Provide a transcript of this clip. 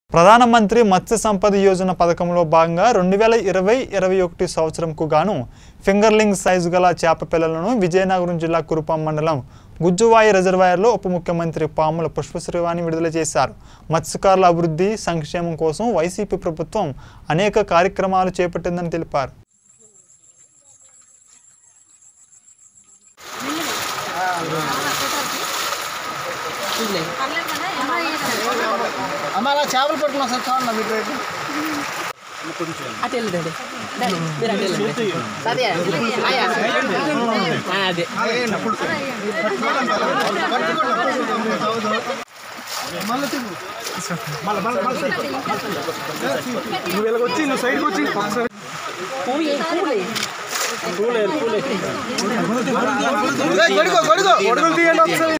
ప్రధానమంత్రి మత్స్య సంపద యోజన పథకంలో భాగంగా 2020-21 సంవత్సరంకు గాను ఫింగర్లింగ్ సైజు గల చేప పిల్లలను విజయనగరం జిల్లా కురుపాం మండలం గుజ్జువాయి రిజర్వాయర్లో ఉప ముఖ్యమంత్రి పాముల పుష్పశ్రీవాణి విడుదల చేశారు. మత్స్యకారుల అభివృద్ధి సంక్షేమం కోసం వైసీపీ ప్రభుత్వం అనేక కార్యక్రమాలు చేపట్టిందని తెలిపారు. అమ్మాలా చేపలు పట్టుకున్నాం సార్ చూడండి మీకు రేపు నువ్వు వచ్చి నువ్వు సైడ్కి వచ్చి